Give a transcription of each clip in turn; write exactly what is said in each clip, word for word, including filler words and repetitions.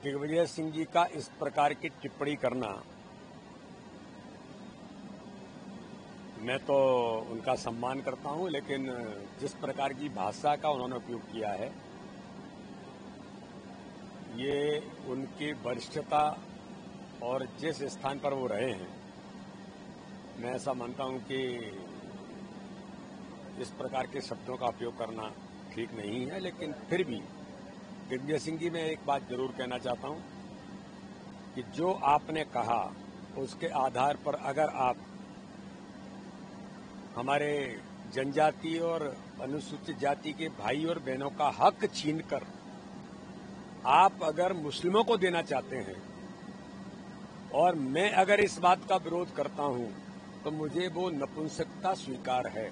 दिग्विजय सिंह जी का इस प्रकार की टिप्पणी करना, मैं तो उनका सम्मान करता हूं, लेकिन जिस प्रकार की भाषा का उन्होंने उपयोग किया है, ये उनकी वरिष्ठता और जिस स्थान पर वो रहे हैं, मैं ऐसा मानता हूं कि इस प्रकार के शब्दों का उपयोग करना ठीक नहीं है। लेकिन फिर भी दिग्विजय सिंह जी, मैं एक बात जरूर कहना चाहता हूं कि जो आपने कहा उसके आधार पर अगर आप हमारे जनजाति और अनुसूचित जाति के भाई और बहनों का हक छीनकर आप अगर मुस्लिमों को देना चाहते हैं और मैं अगर इस बात का विरोध करता हूं तो मुझे वो नपुंसकता स्वीकार है।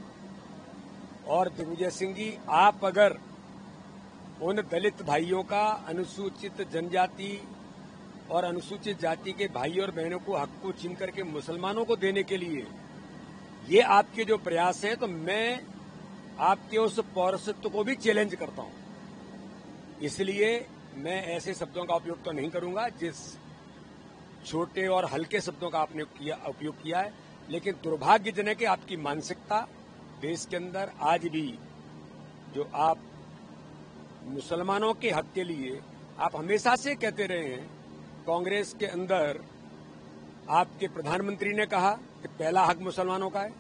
और दिग्विजय सिंह जी, आप अगर उन दलित भाइयों का, अनुसूचित जनजाति और अनुसूचित जाति के भाई और बहनों को हक को छीन करके मुसलमानों को देने के लिए ये आपके जो प्रयास है, तो मैं आपके उस पौरसत्व को भी चैलेंज करता हूं। इसलिए मैं ऐसे शब्दों का उपयोग तो नहीं करूंगा जिस छोटे और हल्के शब्दों का आपने किया उपयोग किया है। लेकिन दुर्भाग्यजनक है आपकी मानसिकता। देश के अंदर आज भी जो आप मुसलमानों के हक के लिए आप हमेशा से कहते रहे हैं, कांग्रेस के अंदर आपके प्रधानमंत्री ने कहा कि पहला हक मुसलमानों का है।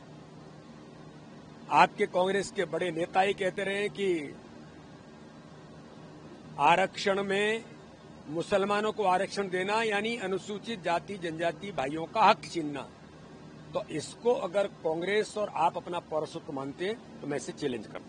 आपके कांग्रेस के बड़े नेता ही कहते रहे कि आरक्षण में मुसलमानों को आरक्षण देना यानी अनुसूचित जाति जनजाति भाइयों का हक छीनना। तो इसको अगर कांग्रेस और आप अपना पौरसत्व मानते हैं तो मैं इसे चैलेंज करता हूं।